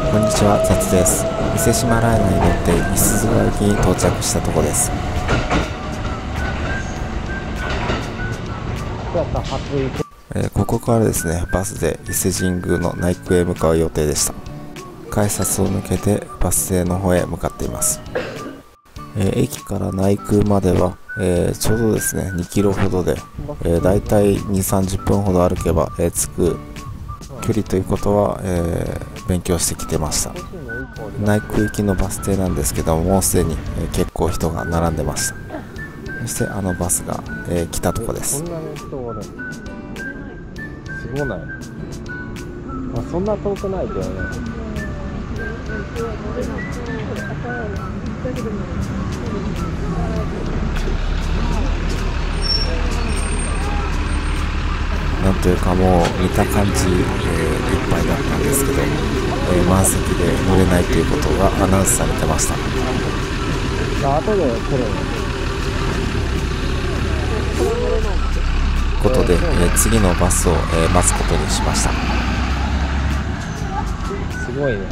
こんにちは、雑です。伊勢志摩ライナーに乗って五十鈴駅に到着したところです。ここからですね、バスで伊勢神宮の内宮へ向かう予定でした。改札を抜けてバス停の方へ向かっています。駅から内宮までは、ちょうどですね2キロほどで、だいたい2、30分ほど歩けば、着く距離ということは、勉強してきてました。内宮行きのバス停なんですけども、うすでに、結構人が並んでました。そしてバスが、来たとこです。 すごない。そんな遠くないけどね。 なんというかもう見た感じ、いっぱいだったんですけど、満席で乗れないということがアナウンスされてました。 後で来ることで、次のバスを、待つことにしました。 すごいね。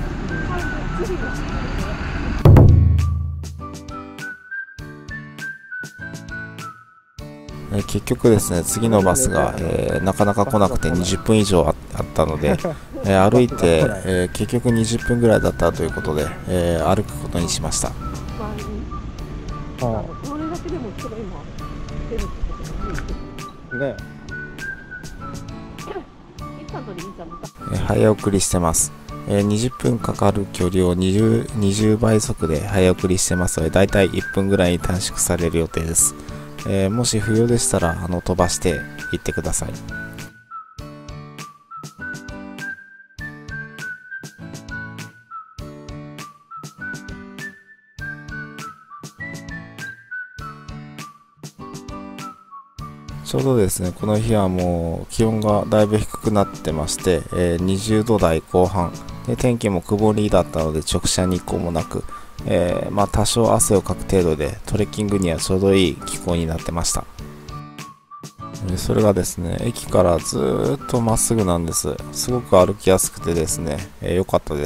結局ですね、次のバスが、なかなか来なくて20分以上あったので、歩いて、結局20分ぐらいだったということで、歩くことにしました。早送りしてます。20分かかる距離を20倍速で早送りしてますので、だいたい1分ぐらいに短縮される予定です。もし不要でしたら飛ばしていってください。ちょうどですね、この日はもう気温がだいぶ低くなってまして、20度台後半で、天気も曇りだったので直射日光もなく、多少汗をかく程度でトレッキングにはちょうどいい気候になってました。それがですね、駅からずーっとまっすぐなんです。すごく歩きやすくてですね、良かったです。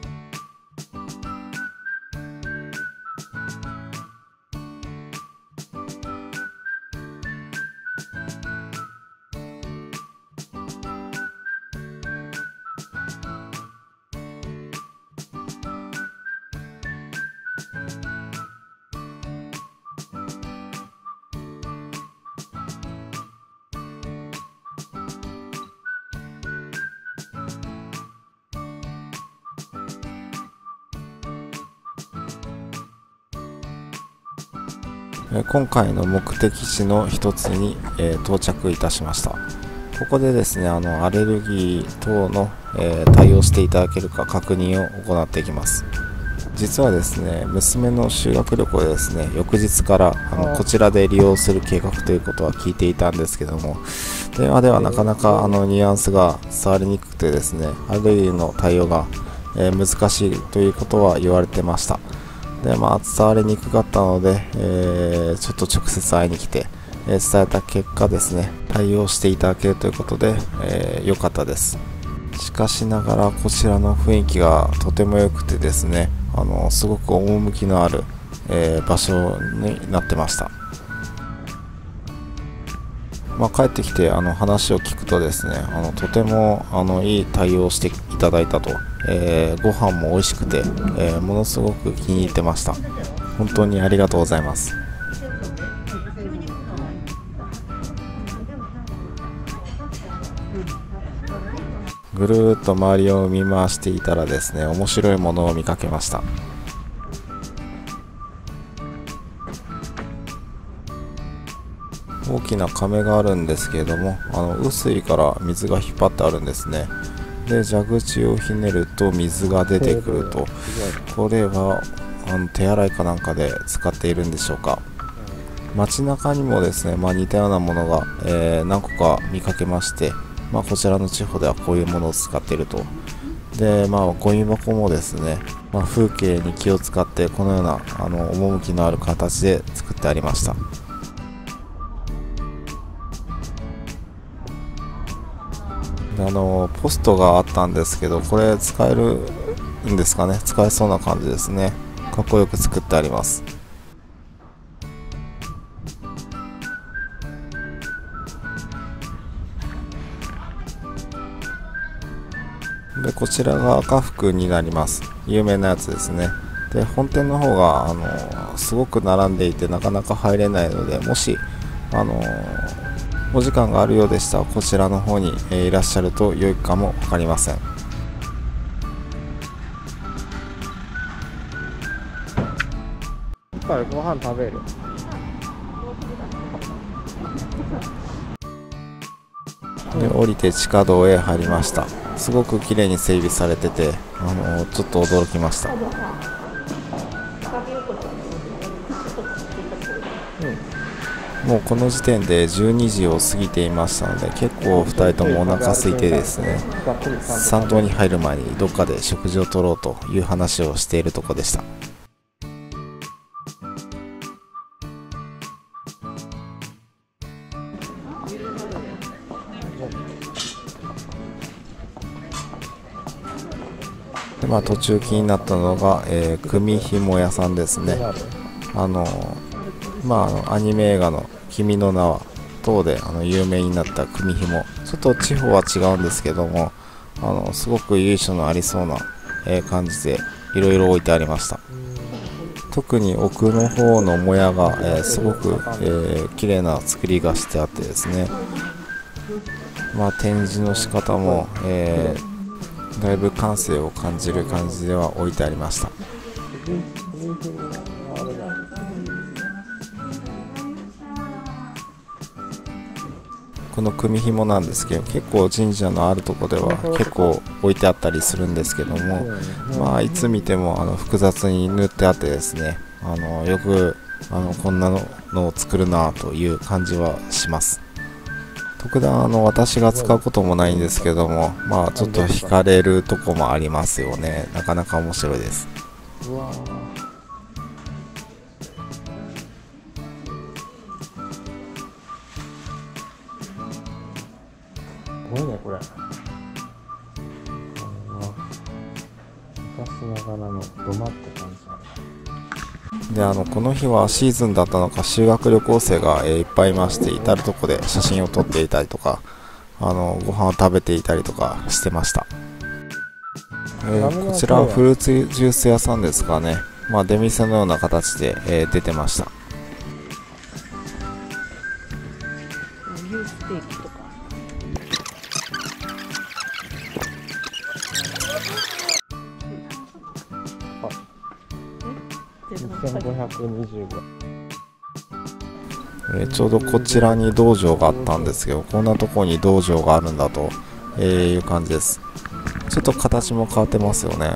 今回の目的地の一つに、到着いたしました。ここでですね、アレルギー等の、対応していただけるか確認を行っていきます。実はですね、娘の修学旅行でですね、翌日からこちらで利用する計画ということは聞いていたんですけども、電話ではなかなかニュアンスが伝わりにくくてですね、アレルギーの対応が、難しいということは言われてました。で伝わりにくかったので、ちょっと直接会いに来て、伝えた結果ですね、対応していただけるということで、良かったです。しかしながらこちらの雰囲気がとても良くてですね、すごく趣のある、場所になってました。帰ってきて話を聞くとですね、とてもいい対応をしていただいたと、ご飯も美味しくて、ものすごく気に入ってました。本当にありがとうございます。ぐるーっと周りを見回していたらですね、面白いものを見かけました。大きな甕があるんですけれども、雨水から水が引っ張ってあるんですね。で蛇口をひねると水が出てくると、これは手洗いかなんかで使っているんでしょうか。街中にもですね、似たようなものが、何個か見かけまして、こちらの地方ではこういうものを使っていると。でゴミ箱もですね、風景に気を使ってこのような趣のある形で作ってありました。ポストがあったんですけど、これ使えるんですかね、使えそうな感じですね。かっこよく作ってあります。でこちらが赤福になります。有名なやつですね。で本店の方がすごく並んでいてなかなか入れないので、もしお時間があるようでしたらこちらの方に、いらっしゃると良いかも分かりません。 ご飯食べる。 で降りて地下道へ入りました。すごく綺麗に整備されてて、ちょっと驚きました。もうこの時点で12時を過ぎていましたので、結構2人ともお腹空いてですね、参道に入る前にどっかで食事をとろうという話をしているところでした。で途中気になったのが、組紐屋さんですね。アニメ映画の君の名は等で有名になった組紐、ちょっと地方は違うんですけども、すごく由緒のありそうな、感じでいろいろ置いてありました。特に奥の方のもやが、すごく、綺麗な作りがしてあってですね、展示の仕方も、だいぶ感性を感じる感じでは置いてありました。この組紐なんですけど、結構神社のあるところでは結構置いてあったりするんですけども、いつ見ても複雑に塗ってあってですね、よくこんなのを作るなという感じはします。特段私が使うこともないんですけども、ちょっと惹かれるとこもありますよね。なかなか面白いです。 うわすごいねこれ。昔ながらの土間って感じだね。 でこの日はシーズンだったのか修学旅行生が、いっぱいいまして、至る所で写真を撮っていたりとかご飯を食べていたりとかしてました。こちらはフルーツジュース屋さんですかね。出店のような形で、出てました。 2525。 ちょうどこちらに道場があったんですけど、こんなところに道場があるんだと、いう感じです。ちょっと形も変わってますよね。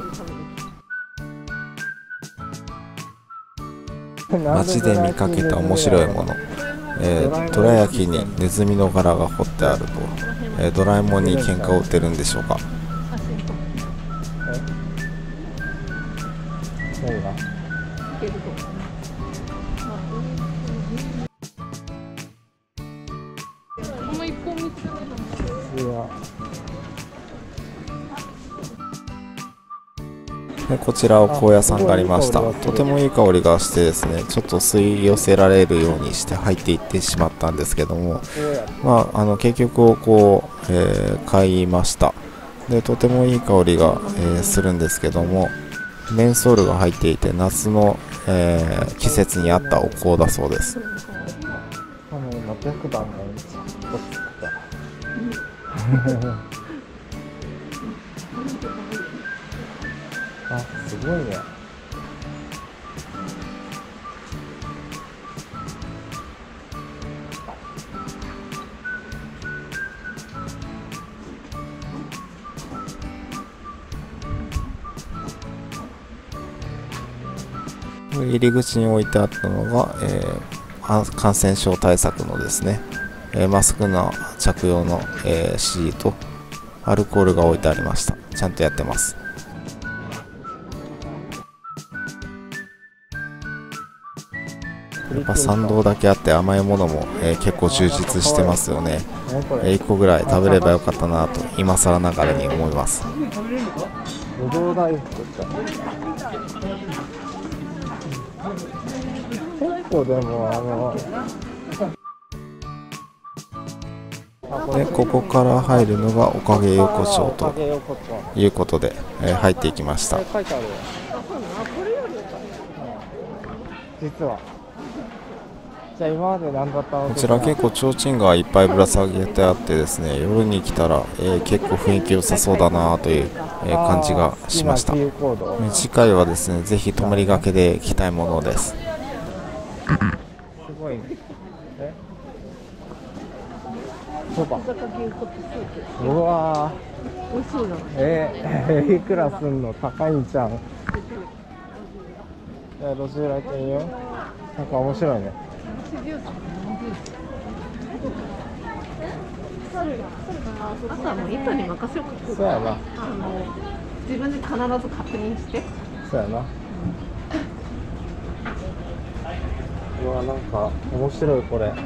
街で見かけた面白いもの、どら焼きにネズミの柄が彫ってあると、ドラえもんに喧嘩を売ってるんでしょうか。 何がでこちらは高野山がありました。とてもいい香りがしてですね、ちょっと吸い寄せられるようにして入っていってしまったんですけども、結局買いました。でとてもいい香りが、するんですけども、メンソールが入っていて夏の、季節に合ったお香だそうです。 600番があ、すごいね。 入り口に置いてあったのが、感染症対策のですね、マスクの着用の、指示とアルコールが置いてありました。ちゃんとやってます。やっぱ参道だけあって甘いものも、結構充実してますよね。1個ぐらい食べればよかったなと今更ながらに思います。 ぶどう大福って結構でもでここから入るのがおかげ横丁ということで、入っていきました。 書いてあるよ実は。じゃあ今まで何だったの？ こちら結構提灯がいっぱいぶら下げてあってですね、夜に来たら、結構雰囲気良さそうだなという、感じがしました。次回はですね、ぜひ泊まりがけで来たいものです。 すごいね。そば。うわー。美味しそうじゃない。いくらすんの？高いんちゃう？路地裏行ってみよう。なんか面白いね。 あとはもう糸に任せようか。 そうやな。 自分で必ず確認して。 そうやな。うわ、なんか面白いこれ。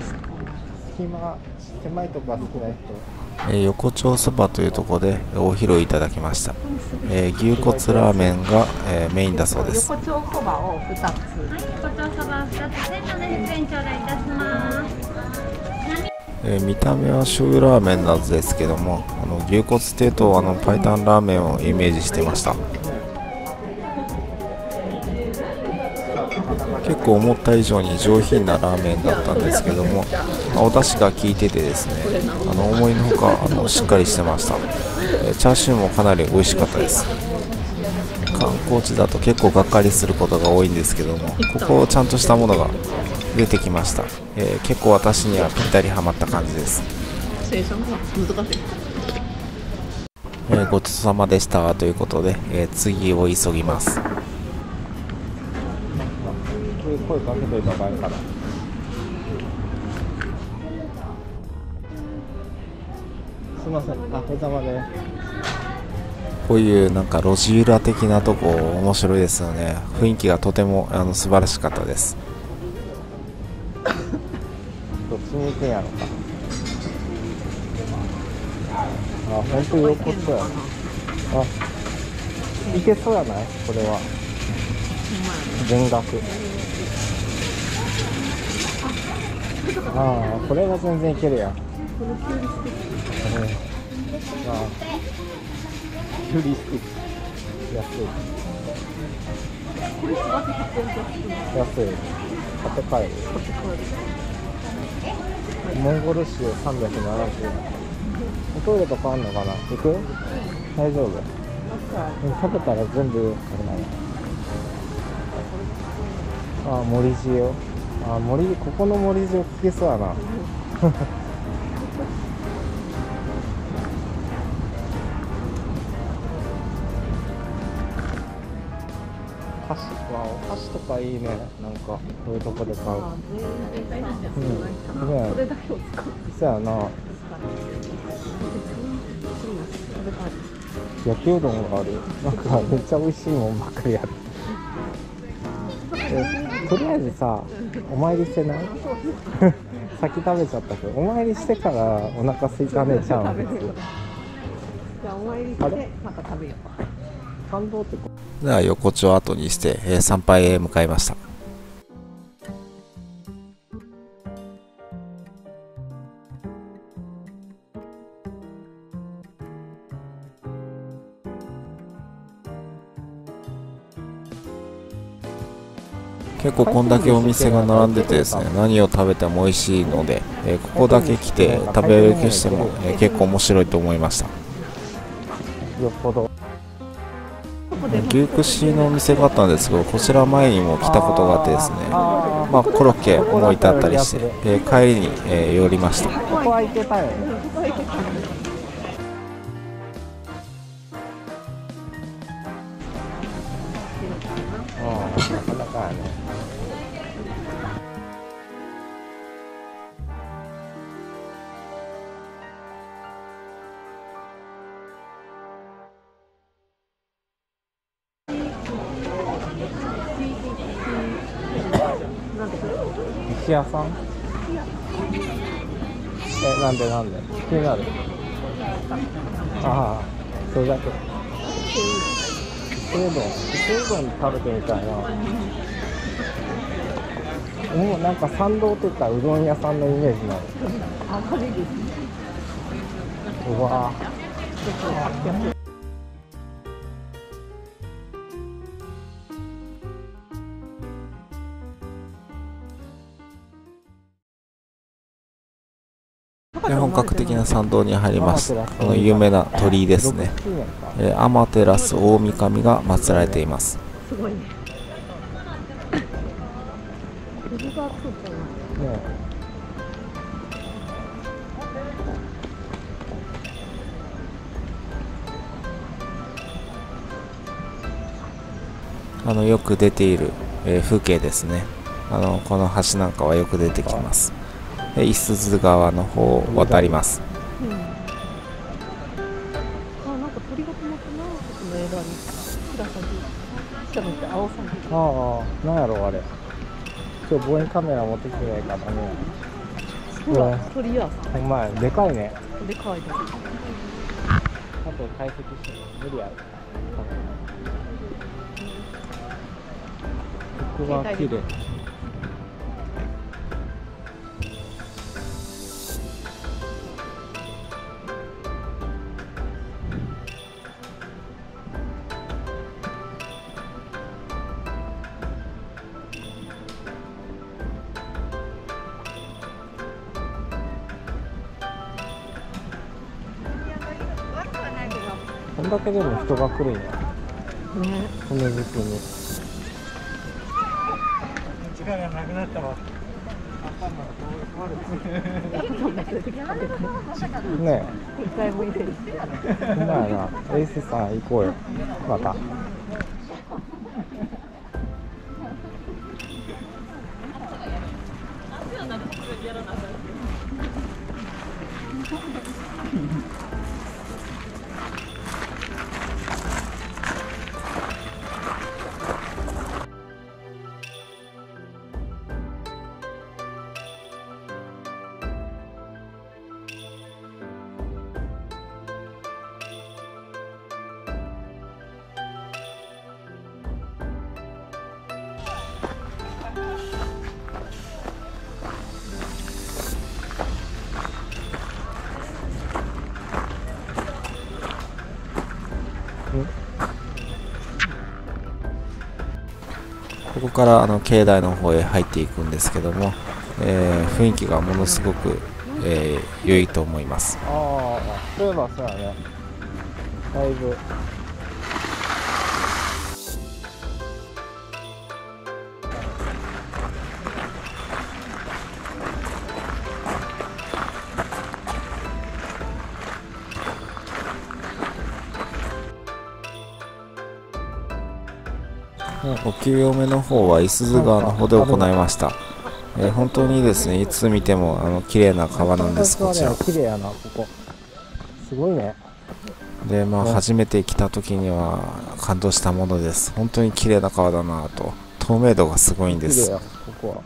狭いとこが好きな人。 横丁そばというところでお昼いただきました。牛骨ラーメンが、メインだそうです。 横丁そばを2つ。 横丁そば2つで700円頂戴いたします。 見た目は醤油ラーメンなんですけども、牛骨っていうと白湯ラーメンをイメージしてました。結構思った以上に上品なラーメンだったんですけども、お出汁が効いててですね、思いのほかしっかりしてました。チャーシューもかなり美味しかったです。観光地だと結構がっかりすることが多いんですけども、ここちゃんとしたものが出てきました。結構私にはぴったりはまった感じです。ごちそうさまでしたということで、次を急ぎます。 声かけといた方がいいかな。すみません、お疲れ様です。 こういうなんか路地裏的なとこ面白いですよね。雰囲気がとても素晴らしかったです。 どっちに行くんやろか。本当に横っそうやな。行けそうやないこれは。全額。これは全然いけるやん。キュリスティック安い。安い。買って帰る。モンゴル州370円。トイレとかあんのかな？行く？大丈夫？食べたら全部あれなの。森塩。ここの森塩効きそうやな。お菓子とかいいね。なんかこういうとこで買う。これだけを使う。そうやな。焼きうどんがある。なんかめっちゃ美味しいもんばっかりある。とりあえずさ、お参りしてない？先食べちゃったけど、お参りしてからお腹空いたねちゃうんです。 じゃあお参りしてまた食べよう。 感動ってこでは横丁を後にして、参拝へ向かいました。結構こんだけお店が並んでてですね、何を食べても美味しいので、ここだけ来て食べ歩きしても、結構面白いと思いました。 よっぽど牛串のお店があったんですけど、こちら前にも来たことがあってですね、コロッケも置いてあったりして、帰りに、寄りました。 ここは行けたよね。なかなかやね。石屋さん？なんで気になる？それだけ。 伊勢うどん食べてみたいな。もうなんか参道って言ったらうどん屋さんのイメージなの。 あまりですね。 うわで本格的な参道に入ります。この有名な鳥居ですね。天照大神が祀られています。 すごいね。首がついたな。 よく出ている、風景ですね。この橋なんかはよく出てきます。五十鈴川の方を渡ります。 あ、なんか鳥が止まったな。この枝に。白鷺。下のって青鷺。 ああ、なんやろあれ。今日望遠カメラ持ってきてないからね。 ほら、鳥やさ。 お前でかいね。 でかいです。 あと解析しても無理やろ。ここが綺麗。こんだけでも人が来るんや。ね、この時期に。時間がなくなったわ。ねえ。一回もいいです。ほんまやな。エイスさん行こうよ。また。 ここから境内の方へ入っていくんですけども、雰囲気がものすごく、良いと思います。 ああ、そういえばそうやね。だいぶ。 お清めの方は五十鈴川の方で行いました。本当にですね、いつ見ても綺麗な川なんです。こちら綺麗やな、ここすごいね。 で初めて来た時には感動したものです。本当に綺麗な川だなと。透明度がすごいんです。 ここは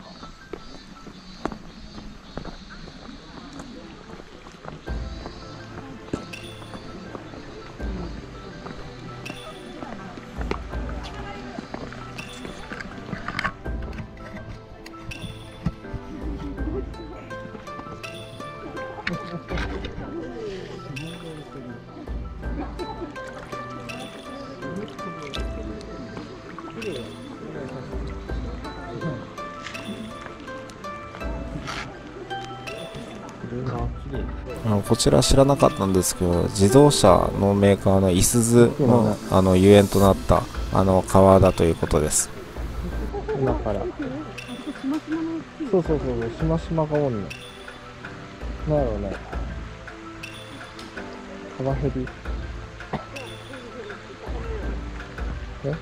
こちら知らなかったんですけど、自動車のメーカーのいすゞのゆえんとなった川だということです。 今からそうしましまがおんね。なんやろうね。カワヘビね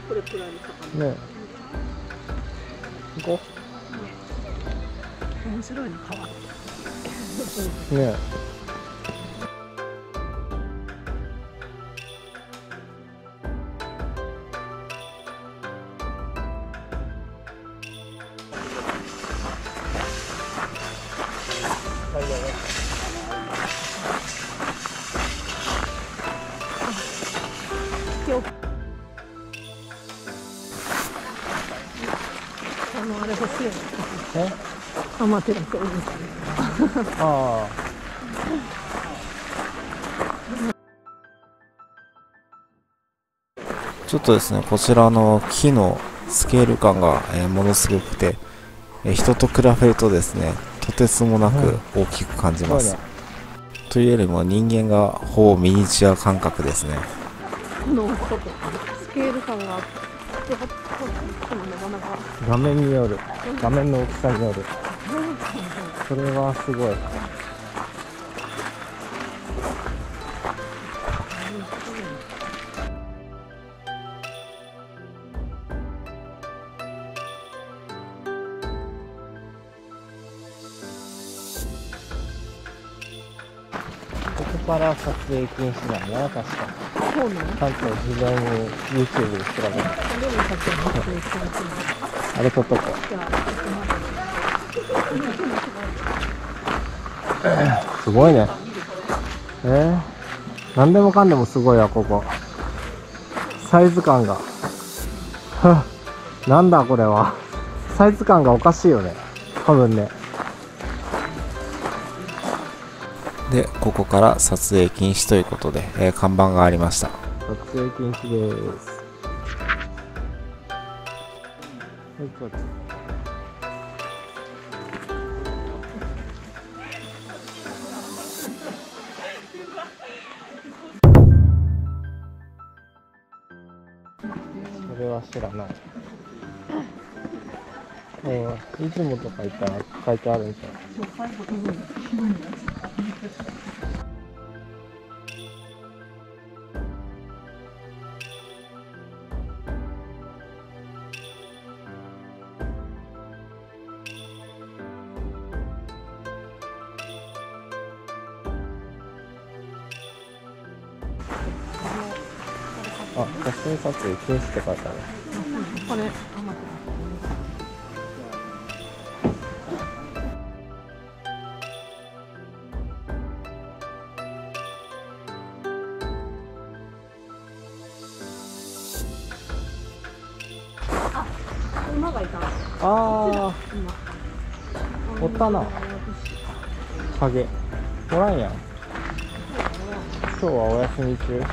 行こう。面白いの川。 ねえ、 アマテラスおじさん。 ああ、 ちょっとですね、こちらの木のスケール感が、ものすごくて、人と比べるとですね、とてつもなく大きく感じます。 そうね。 というよりも人間がほぼミニチュア感覚ですね。 のちょっとスケール感があって、なかなか画面による、画面の大きさによる。それはすごい。ここから撮影禁止なんだな、確か。 そうね。 ちゃんと事前に YouTube で調べて。 でもさっきの撮影してるあれ撮っとこじゃあ、 う。すごいね。何でもかんでもすごいわ、ここ。サイズ感が。はぁ、なんだこれは。サイズ感がおかしいよね。多分ね。 で、ここから撮影禁止ということで、看板がありました。 撮影禁止です。はい、こっち。それは知らない。出雲とか行ったら書いてあるんじゃない？あ、写真撮影禁止って書いてある。 これ、アマテラス。馬がいた。 ああ、おったな。影。おらんやん。今日はお休み中。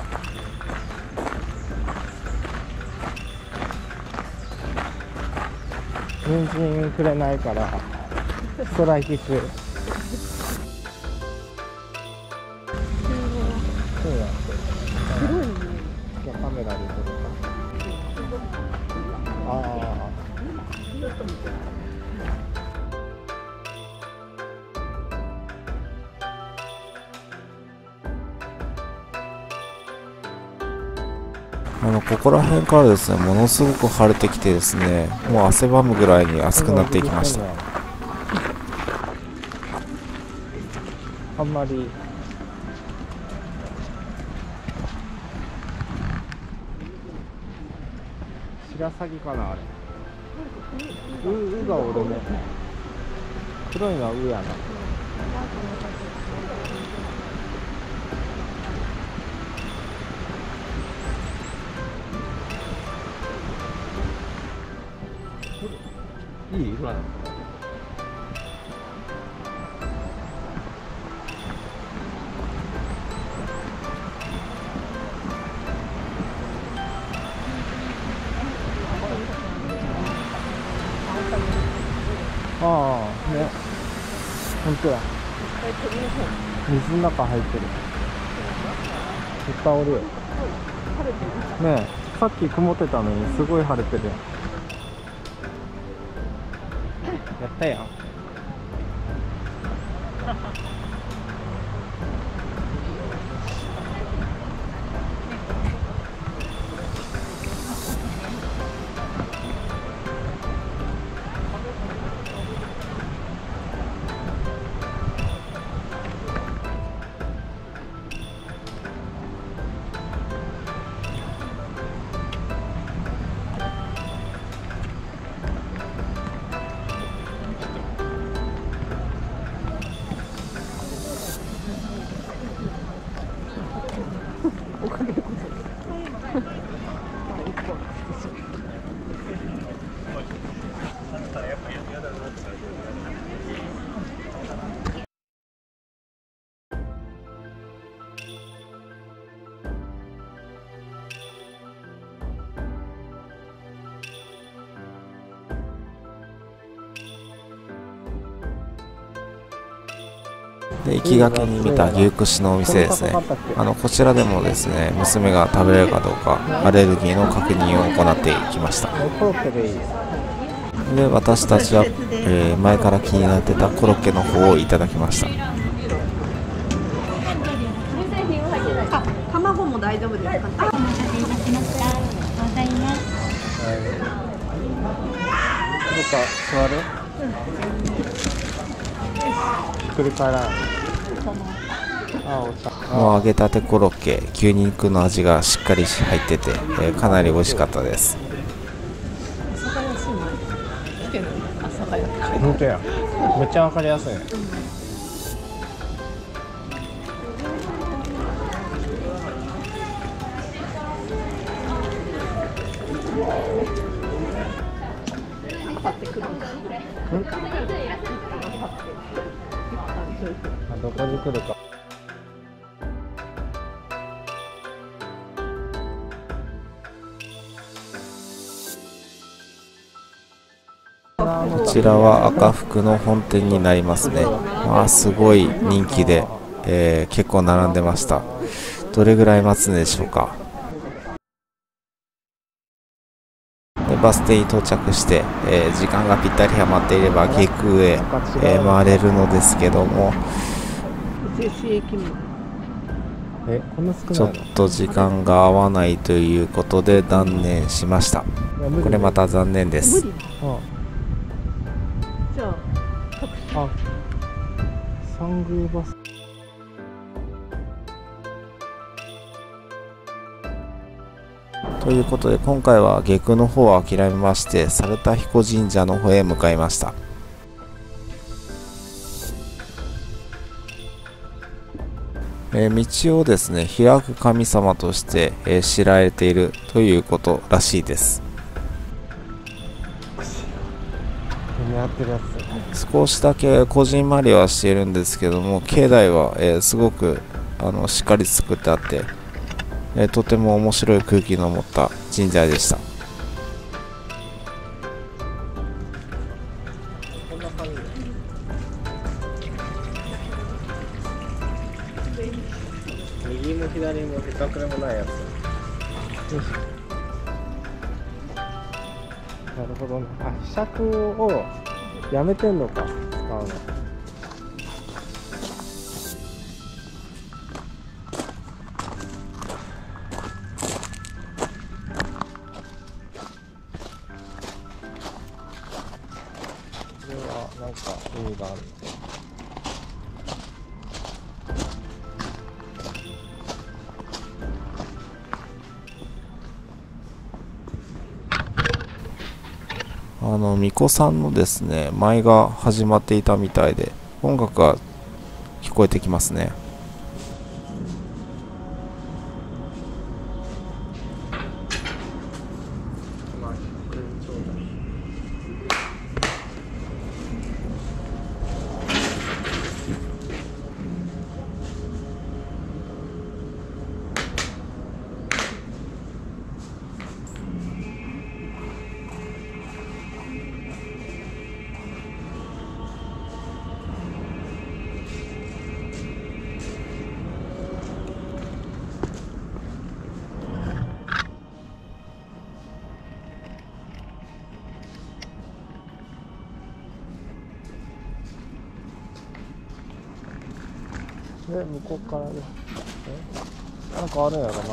人参くれないからストライキ中。そうやって。 黒いね。 じゃあカメラで撮るか。あここら辺からですね、ものすごく晴れてきてですね、もう汗ばむぐらいにあ。 暑くなっていきました。 あんまり白鷺かな、あれ。うがおるね。黒いのはうやな。いい色なの。ああ、ね。本当だ。水の中入ってる。いっぱいおるよ。ねえ、さっき曇ってたのにすごい晴れてるやん。やったやん。 で行きがけに見た牛串のお店ですね。こちらでもですね、娘が食べれるかどうかアレルギーの確認を行っていきました。で私たちは、前から気になってたコロッケの方をいただきました。 あ、卵も大丈夫ですか？お待たせいたしました。ございます。 どっか座る？繰り返らない。 もう揚げたてコロッケ、牛肉の味がしっかり入ってて、かなり美味しかったです。 本当や、めっちゃわかりやすいね。どこに来るか。 こちらは赤福の本店になりますね。すごい人気で、結構並んでました。どれぐらい待つんでしょうか。でバス停に到着して、時間がぴったりはまっていれば下空へ、回れるのですけども、ちょっと時間が合わないということで断念しました。これまた残念です。 じゃあ三宮バス。 ということで今回は下空の方を諦めまして猿田彦神社の方へ向かいました。道をですね開く神様として、知られているということらしいです。少しだけこじんまりはしているんですけども、境内は、すごくしっかり作ってあって、とても面白い空気の持った神社でした。 右も左もへたくれもないやつ。なるほどね。ひしゃくをやめてんのか、使うの。これはなんか意味がある。 巫女さんのですね舞が始まっていたみたいで音楽が聞こえてきますね。 で、向こうからね。なんかあるんやろな。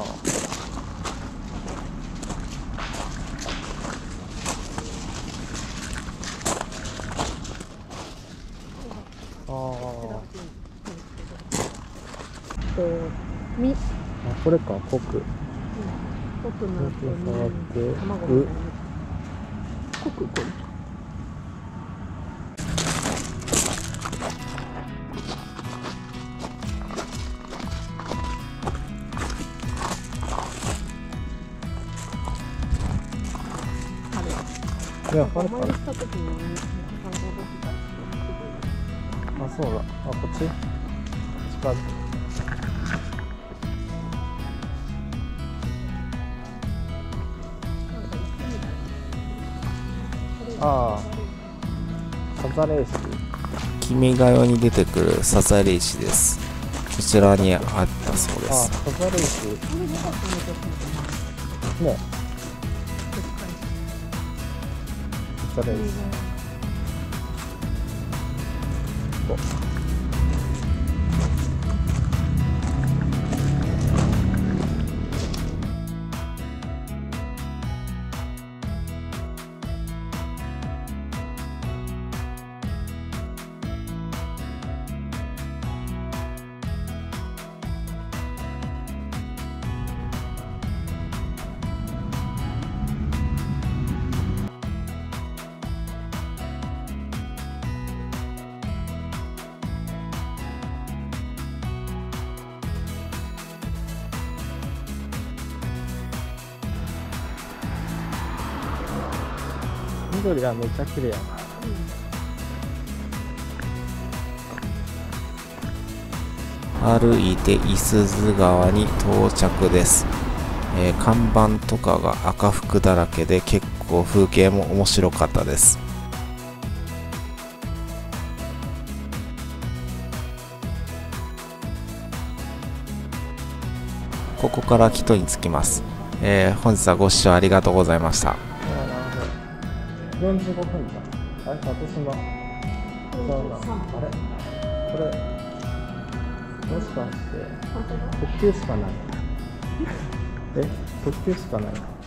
これか、濃く。 濃くなってね。卵みたいな。濃くこれ。 いや、あれかな。 した時にあ、そうだ。あ、こっち近づく。ああ、サザレーシ。 君が代に出てくるサザエレ石です。こちらにあったそうであ、 す。 サザレ石。ね。サザレ石。こう。緑はめっちゃ綺麗やな。 歩いて五十鈴川に到着です。看板とかが赤服だらけで結構風景も面白かったです。ここからキトに着きます。本日はご視聴ありがとうございました。 45分か。あれ、私の。そうな。あれ。これ。もしかして。特急しかない。特急しかない。